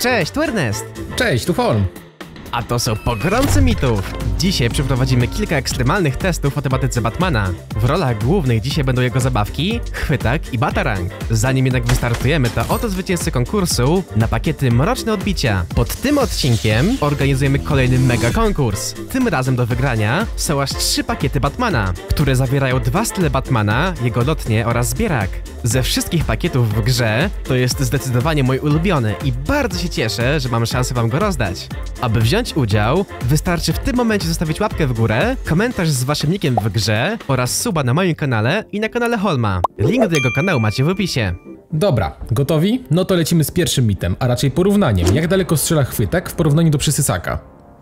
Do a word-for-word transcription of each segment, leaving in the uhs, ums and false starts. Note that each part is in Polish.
Cześć, tu Ernest! Cześć, tu Form. A to są pogromcy mitów! Dzisiaj przeprowadzimy kilka ekstremalnych testów o tematyce Batmana. W rolach głównych dzisiaj będą jego zabawki, chwytak i batarang. Zanim jednak wystartujemy, to oto zwycięzcy konkursu na pakiety Mroczne Odbicia. Pod tym odcinkiem organizujemy kolejny mega konkurs. Tym razem do wygrania są aż trzy pakiety Batmana, które zawierają dwa style Batmana, jego lotnie oraz zbierak. Ze wszystkich pakietów w grze to jest zdecydowanie mój ulubiony i bardzo się cieszę, że mam szansę wam go rozdać. Aby wziąć udział, wystarczy w tym momencie zostawić łapkę w górę, komentarz z waszym nickiem w grze oraz suba na moim kanale i na kanale Holma. Link do jego kanału macie w opisie. Dobra, gotowi? No to lecimy z pierwszym mitem, a raczej porównaniem. Jak daleko strzela chwytak w porównaniu do przysysaka?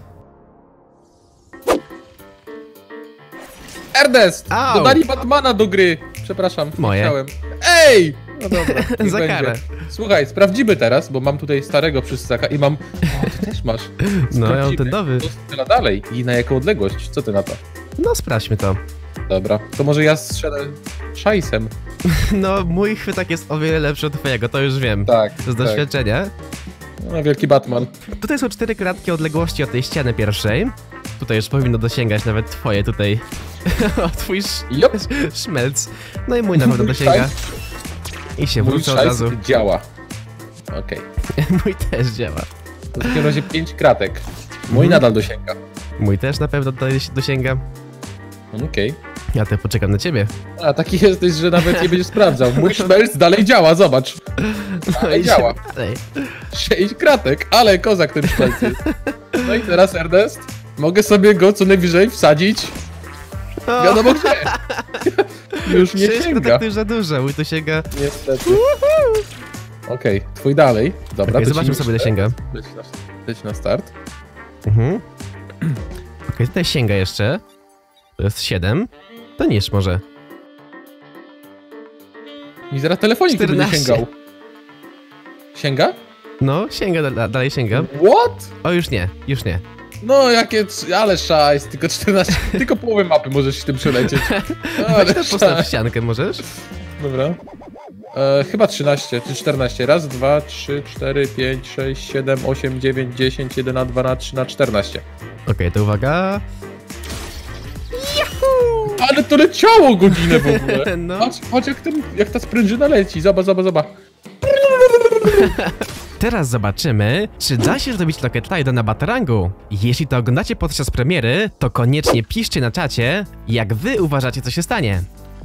Ernest! Au. Dodali Batmana do gry! Przepraszam, Moje. chciałem. Ej! No dobra, niech Za będzie. karę. Słuchaj, sprawdzimy teraz, bo mam tutaj starego przysysaka i mam... O, ty też masz. No, ja mam Sprawdzimy, ten nowy. kto strzela dalej i na jaką odległość. Co ty na to? No sprawdźmy to. Dobra, to może ja strzelę szajsem. No, mój chwytak jest o wiele lepszy od twojego, to już wiem. Tak, Z tak. doświadczenia. No, wielki Batman. Tutaj są cztery kratki odległości od tej ściany pierwszej. Tutaj już powinno dosięgać nawet twoje tutaj. O, twój sz... Jop. szmelc. No i mój na pewno Mój dosięga. szajs- I się Mój wrócę od szajs razu. działa. Okej. Mój też działa. To w takim razie pięć kratek. Mój Mhm. nadal dosięga. Mój też na pewno tutaj się dosięga. Okej. Ja też poczekam na ciebie. A taki jesteś, że nawet nie będziesz sprawdzał. Mój szmelc dalej działa, zobacz. Dalej idziemy działa. dalej. Sześć kratek, ale kozak ten szmelc jest. No i teraz Ernest, mogę sobie go co najwyżej wsadzić. O, Wiadomo gdzie. Już nie sześć sięga. kratek to już za dużo, mój to sięga. Niestety. Okej, twój dalej. Dobra, Okej, to zobaczmy ci sobie, ile myślę. sięga. Leć na, leć na start. Mhm. Okej, tutaj sięga jeszcze. To jest siedem. To niż może. Mi zaraz telefonik tu będzie czternaście. sięgał. Sięga? No, sięga, da, dalej sięga. What? O, już nie, już nie. No jakie, c- ale szajs, tylko czternaście, tylko połowę mapy możesz się tym przelecieć. Ale Weź to postaw szajs. ściankę, możesz? Dobra. E, chyba trzynaście czy czternaście. Raz, dwa, trzy, cztery, pięć, sześć, siedem, osiem, dziewięć, dziesięć, jeden na dwa na trzy na czternaście. Okej, to uwaga. Ale to leciało godzinę w ogóle. No. Patrz, patrz jak, ten, jak ta sprężyna leci. Zobacz, zobacz, zobacz. Teraz zobaczymy, czy da się zrobić Rocket Ride'a na Batarangu. Jeśli to oglądacie podczas premiery, to koniecznie piszcie na czacie, jak wy uważacie, co się stanie.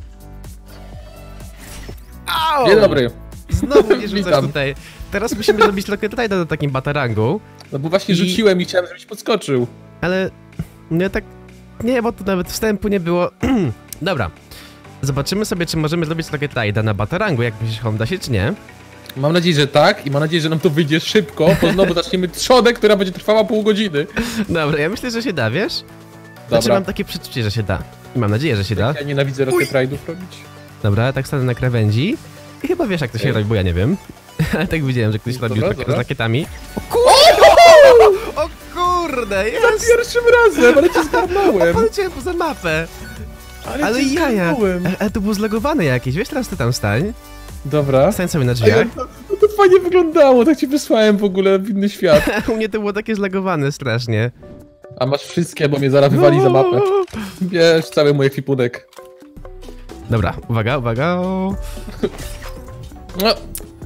Au! Dzień dobry. Znowu nie rzucasz Witam. tutaj. Teraz musimy zrobić Rocket Ride'a na takim Batarangu, No bo właśnie I- rzuciłem i chciałem, żebyś podskoczył. ale nie tak... Nie, bo tu nawet wstępu nie było. Dobra. Zobaczymy sobie, czy możemy zrobić Rocket Ride'a na Batarangu, jak myślisz, Home, da się, czy nie? Mam nadzieję, że tak i mam nadzieję, że nam to wyjdzie szybko, bo znowu zaczniemy trzodę, która będzie trwała pół godziny. Dobra, ja myślę, że się da, wiesz? Znaczy Dobra. mam takie przeczucie, że się da. I mam nadzieję, że się da. Ja nienawidzę Rocket Ride'ów robić. Dobra, tak stanę na krawędzi. I chyba wiesz, jak to się Ej. robi, bo ja nie wiem. Ale tak widziałem, że ktoś Dobra, robił tak z dobra. rakietami. O kurde! O kurde, jest! Pierwszym razem, ale cię zgarnąłem. Poleciałem poza mapę. Ale, Ale cię jaja. zgarnąłem. E, e, to było zlagowane jakieś, wiesz, teraz ty tam stań. Dobra. Stań sobie na A ja, drzwiach. to, to fajnie wyglądało, tak ci wysłałem w ogóle w inny świat. U mnie to było takie zlagowane strasznie. A masz wszystkie, bo mnie zaraz wywali za mapę. Bierz cały mój ekwipunek. Dobra, uwaga, uwaga. O. No,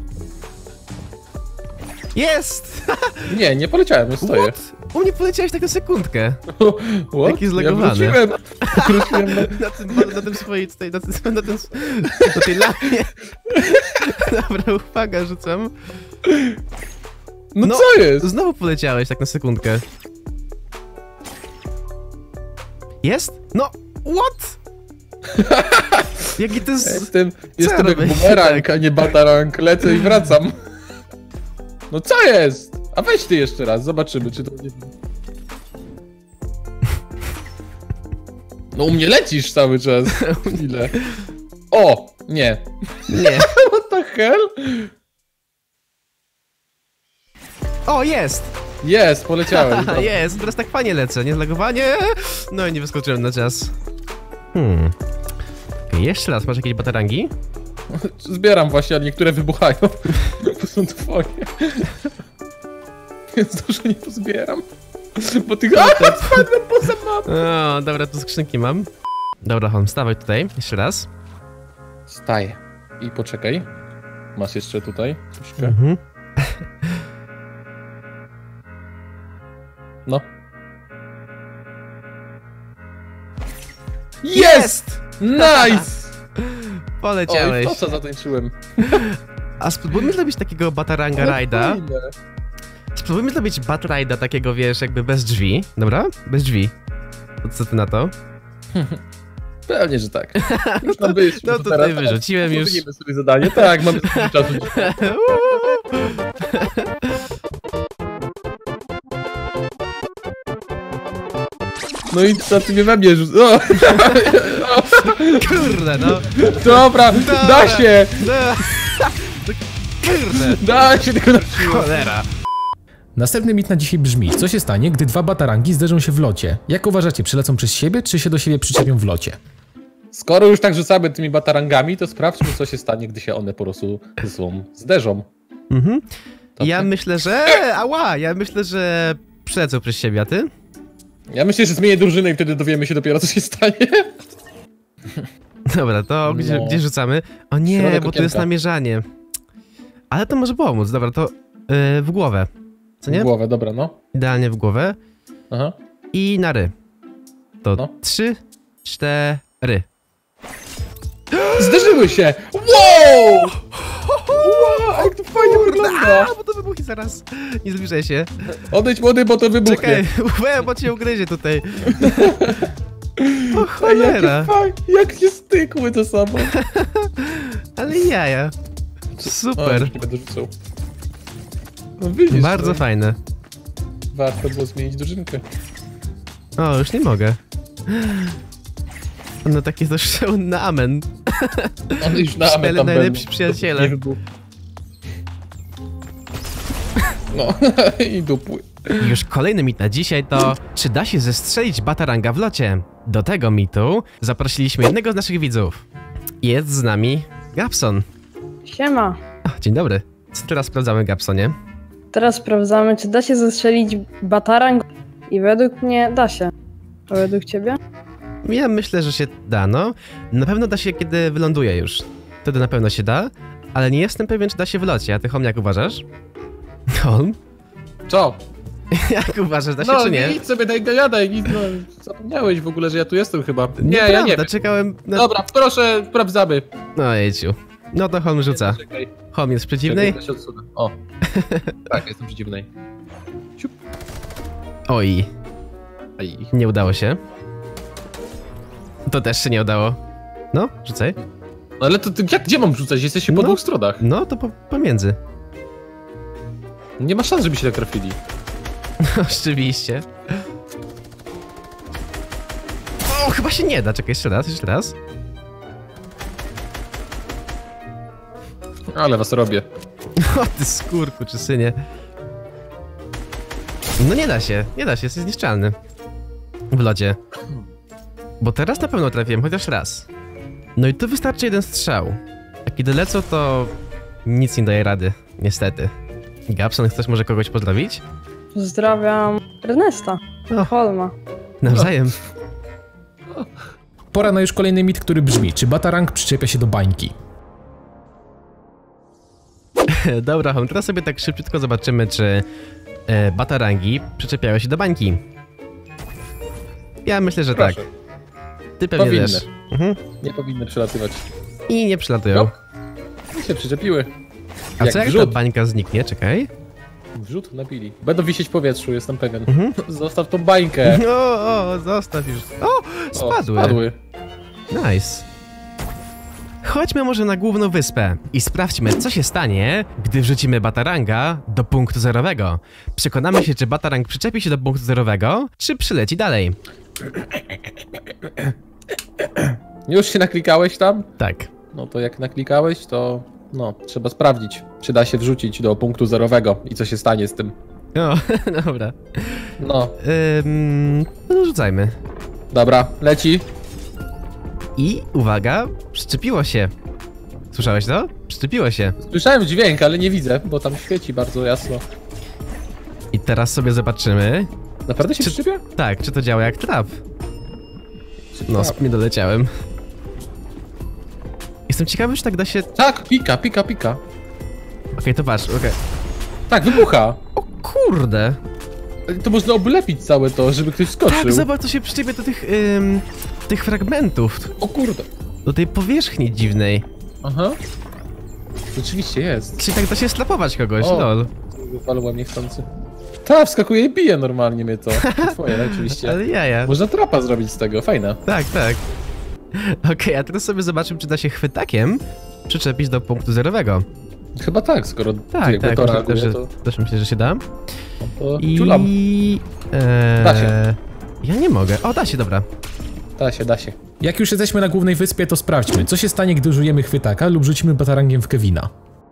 Jest! nie, nie poleciałem, już stoję. What? U mnie poleciałeś tak na sekundkę. What? Taki zlagowany. Ja wróciłem, wróciłem na... Na tym, na tym swojej, tutaj, na tym, na tym, na tej lamie. Dobra, uwaga, rzucam. No, No. co jest? Znowu poleciałeś tak na sekundkę. Jest? No, what? Jaki to Ja jest... Jestem, jestem jak robię? bumerang, Tak. a nie batarang. Lecę i wracam. No co jest? A weź ty jeszcze raz, zobaczymy, czy to będzie... No u mnie lecisz cały czas. Chwilę. O! Nie. Nie. What the hell? O, jest! Jest, poleciałem. Haha, jest, teraz tak fajnie lecę, nie zlagowanie. No i nie wyskoczyłem na czas. Hmm. Okay, jeszcze raz, masz jakieś batarangi? Zbieram właśnie, a niektóre wybuchają. Bo są twoje. Więc dużo nie pozbieram. Bo tych... A, spadłem poza mapą! O, dobra, tu skrzynki mam. Dobra, Holm, stawaj tutaj, jeszcze raz. Staję. I poczekaj. Masz jeszcze tutaj troszkę. Mhm. No. Jest! Nice! Poleciałeś. Oj, to co zatańczyłem. A spróbujmy zrobić takiego Bataranga Rajda. Spróbujmy zrobić Batrajda takiego, wiesz, jakby bez drzwi. Dobra? Bez drzwi. To co ty na to? Pewnie, że tak. Już tam byliśmy. No tutaj teraz, wyrzuciłem już. Zrobimy sobie zadanie. Tak, mamy sobie czasu. No i co ty mnie we mnie rzuc... O! Kurde, no. Dobra, da się! Da. Kurde. Da się, tylko na Cholera. Następny mit na dzisiaj brzmi: co się stanie, gdy dwa batarangi zderzą się w locie? Jak uważacie, przylecą przez siebie, czy się do siebie przyczepią w locie? Skoro już tak rzucamy tymi batarangami, to sprawdźmy, co się stanie, gdy się one po prostu ze sobą zderzą. Mhm. To Ja ty? myślę, że... Ała, ja myślę, że przelecą przez siebie, a ty? Ja myślę, że zmienię drużynę i wtedy dowiemy się dopiero, co się stanie. Dobra, to gdzie, No. gdzie rzucamy? O nie, Środek bo tu jest okienka. namierzanie. Ale to może pomóc. Dobra, to yy, w głowę. Co nie? W głowę, dobra, no. Idealnie w głowę. Aha. I na ry. To No. trzy, cztery. Zderzyły się! Wow! Wow, jak to fajnie wygląda! A, bo to wybuchnie zaraz. Nie zbliżaj się. Odejdź młody, bo to wybuchnie. Czekaj, łe, bo cię ugryzie tutaj. O Ej, cholera. jakie fajnie, jak się stykły to samo. Ale jaja. O, Super. już nie będę rzucał. No widzisz, Bardzo no, fajne. warto było zmienić drużynkę. O, już nie mogę. No takie to szał na amen. One już na Cztery tam najlepsi będą. przyjaciele. Nie wybuch. No, i dupły. I już kolejny mit na dzisiaj to, czy da się zestrzelić bataranga w locie? Do tego mitu zaprosiliśmy jednego z naszych widzów. Jest z nami Gapson. Siema. O, dzień dobry. Co teraz sprawdzamy, Gapsonie? Teraz sprawdzamy, czy da się zestrzelić batarang i według mnie da się. A według ciebie? Ja myślę, że się da, no. Na pewno da się, kiedy wyląduje już. Wtedy na pewno się da, ale nie jestem pewien, czy da się w locie. A ty, Holm, jak uważasz? Holm? Co? Jak uważasz, da się No, czy nie? nic sobie daj gadaj, nic, no, zapomniałeś w ogóle, że ja tu jestem chyba. Nie, Nieprawda, ja nie wiem. czekałem na... Dobra, proszę, sprawdzamy. No jejciu. No to Holm rzuca. Czekaj, Holm jest przeciwnej? czekaj, się odsunę. O. Tak, jestem przeciwnej. Oj, Aj. nie udało się. To też się nie udało. No, rzucaj. No ale to ty, jak, gdzie mam rzucać? Jesteście po No. dwóch stronach. No, to po, pomiędzy. Nie ma szans, żeby się tak trafili. Oczywiście. O, chyba się nie da. Czekaj, jeszcze raz, jeszcze raz. Ale was robię. O, ty skórku, czy synie. No nie da się, nie da się, jest niezniszczalny. W locie. Bo teraz na pewno trafiłem, chociaż raz. No i tu wystarczy jeden strzał. A kiedy lecą, to nic nie daje rady, niestety. Gapson, chcesz może kogoś pozdrowić? Pozdrawiam Ernesta. O. Holma. Nawzajem. Pora na już kolejny mit, który brzmi: czy batarang przyczepia się do bańki? Dobra, Holm, teraz sobie tak szybciutko zobaczymy, czy e, batarangi przyczepiają się do bańki. Ja myślę, że Proszę. tak. Ty pewnie Powinny. też. Mhm. Nie powinny przelatywać. I nie przylatują. No. I się przyczepiły. A Jak co jak wrzut. ta bańka zniknie? Czekaj. Wrzut nabili. Będą wisieć w powietrzu, jestem pewien. Mhm. Zostaw tą bańkę. O, o, zostaw już. O, spadły. O, spadły. Nice. Chodźmy może na główną wyspę i sprawdźmy, co się stanie, gdy wrzucimy bataranga do punktu zerowego. Przekonamy się, czy batarang przyczepi się do punktu zerowego, czy przyleci dalej. Już się naklikałeś tam? Tak. No to jak naklikałeś, to no, trzeba sprawdzić, czy da się wrzucić do punktu zerowego i co się stanie z tym. O, dobra. No, Ym, no rzucajmy. dobra, leci. I uwaga, przyczepiło się. Słyszałeś to? Przyczepiło się. Słyszałem dźwięk, ale nie widzę, bo tam świeci bardzo jasno. I teraz sobie zobaczymy. Naprawdę się Czy- przyczepia? Tak, czy to działa jak trap? No, trap? nie doleciałem. Jestem ciekawy, czy tak da się... Okej, Tak, pika, pika, pika. to patrz, okej. Tak, wybucha. O kurde! To można oblepić całe to, żeby ktoś skoczył. Tak, zobacz, to się przyczepia do tych, ym, tych fragmentów. O kurde. Do tej powierzchni dziwnej. Aha. Rzeczywiście jest. Czyli tak da się slapować kogoś, O. lol. Wypalłem niechcący. Ta, wskakuje i bije normalnie mnie to. Twoje, oczywiście. Ale jaja. Można trapa zrobić z tego, fajne. Tak, tak. Okej, a teraz sobie zobaczymy, czy da się chwytakiem przyczepić do punktu zerowego. Chyba tak, skoro Tak, jakby tak, to myślę, reaguje, też, że, to, też myślę, że się da. to ciulam. I... E, Da się. Ja nie mogę. O, da się, dobra. Da się, da się. Jak już jesteśmy na głównej wyspie, to sprawdźmy, co się stanie, gdy użyjemy chwytaka lub rzucimy batarangiem w Kevina.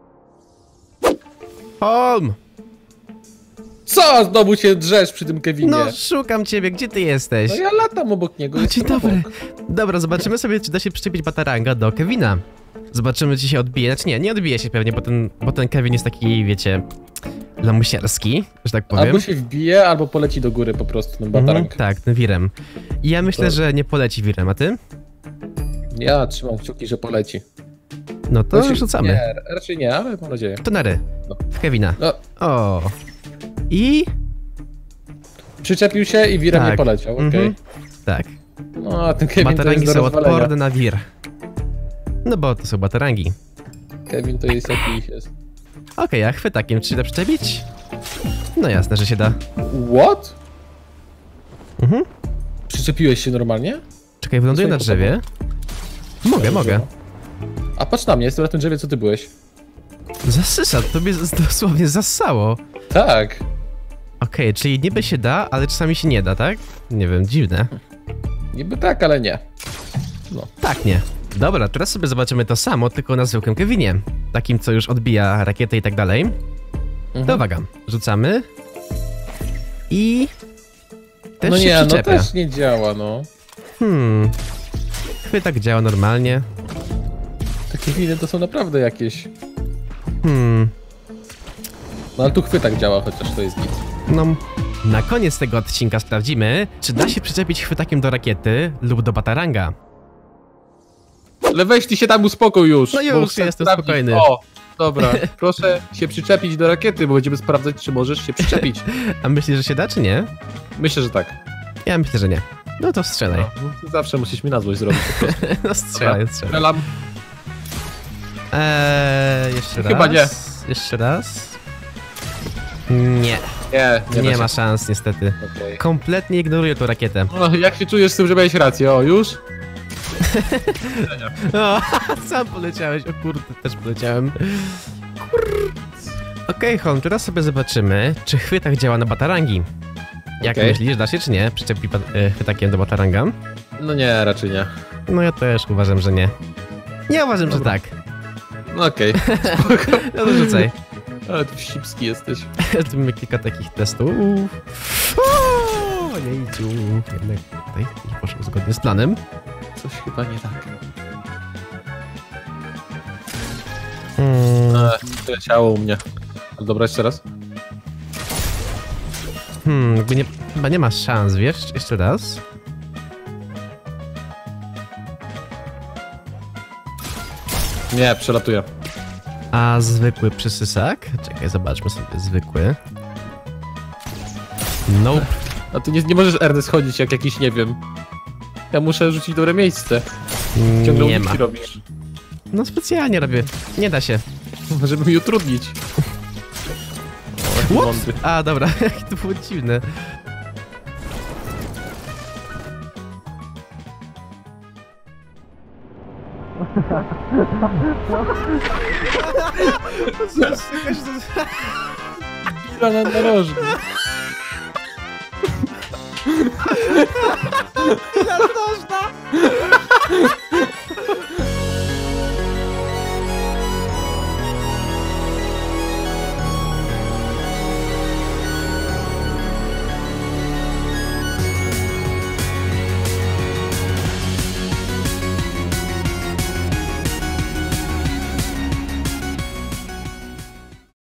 Holm! Co? Znowu się drzesz przy tym Kevinie. No, szukam ciebie, gdzie ty jesteś? No ja latam obok niego. O, jestem dzień dobry. obok. Dobra, zobaczymy sobie, czy da się przyczepić bataranga do Kevina. Zobaczymy, czy się odbije. Znaczy nie, nie odbije się pewnie, bo ten, bo ten Kevin jest taki, wiecie, lamusiarski, że tak powiem. Albo się wbije, albo poleci do góry po prostu ten batarang. Mhm, tak, ten wirem. I ja myślę, To- że nie poleci wirem, a ty? Ja trzymam kciuki, że poleci. No to Znaczy, rzucamy. Nie, raczej nie, ale mam nadzieję. To na ry. No. W Kevina. No, O. I... przyczepił się i wirem Tak. nie poleciał, okej. Mhm. Tak. No, a ten Kevin to Batarangi jest do są rozwalenia. odporne na wir. No bo to są batarangi. Kevin to jest jakiś jest. Okej, a chwytakiem czy się da przyczepić? No jasne, że się da. What? Mhm. Przyczepiłeś się normalnie? Czekaj, wyląduję na Słuchaj, drzewie. Mogę, mogę. A patrz na mnie, jestem na tym drzewie, co ty byłeś. Zasysa, tobie z- dosłownie zassało. Tak. Okej, czyli niby się da, ale czasami się nie da, tak? Nie wiem, dziwne. Niby tak, ale nie. Tak, nie. Dobra, teraz sobie zobaczymy to samo, tylko na zwykłym Kevinie. Takim, co już odbija rakietę i tak dalej. Mhm. To uwaga, rzucamy. I... Też No się nie, no przyczepia. też nie działa, no. Hmm... Chwytak działa normalnie. Takie winy to są naprawdę jakieś. Hmm... No ale tu chwytak działa, chociaż to jest nic. No... Na koniec tego odcinka sprawdzimy, czy da się przyczepić chwytakiem do rakiety lub do bataranga. Ale weź ty się tam uspokój już. No bo już, chcę jestem sprawdzić. spokojny. O, dobra. Proszę się przyczepić do rakiety, bo będziemy sprawdzać, czy możesz się przyczepić. A myślisz, że się da, czy nie? Myślę, że tak. Ja myślę, że nie. No to strzelaj. No, ty zawsze musisz mi na złość zrobić po prostu. No strzelaj, strzelaj. Strzelam. Eee, jeszcze raz. Chyba nie. Jeszcze raz. Nie, Nie, nie, nie da ma się. szans niestety. Okej. Kompletnie ignoruję tą rakietę. No, jak się czujesz z tym, że miałeś rację? O, już? O, sam poleciałeś, o kurde, też poleciałem. Kur... Okej, okay, Holm, teraz sobie zobaczymy, czy chwytak działa na batarangi. Jak Okej. myślisz, da się czy nie? Przyczepi ba- e, chwytakiem do bataranga? No nie, raczej nie. No ja też uważam, że nie. Ja uważam, Dobra. że tak. No okej. No to rzucaj. Ale ty wścibski jesteś. Tu mamy kilka takich testów. O, nie idziu. Jednak tutaj nie poszło zgodnie z planem. Coś chyba nie tak. Hmm, Eee, leciało u mnie. Dobra, jeszcze raz. hmm jakby nie, chyba nie ma szans, wiesz? Jeszcze raz. Nie, przelatuję. A zwykły przysysak? Czekaj, zobaczmy sobie zwykły. Nope. A ty nie, nie możesz Ernest chodzić jak jakiś, nie wiem. Ja muszę rzucić dobre miejsce. Ciągle Nie ma. uliczki robisz. No specjalnie robię. Nie da się. Żeby mi utrudnić. O, jaki Ups. mądry. A, dobra, to było dziwne. Pila na narożnik. Nożna!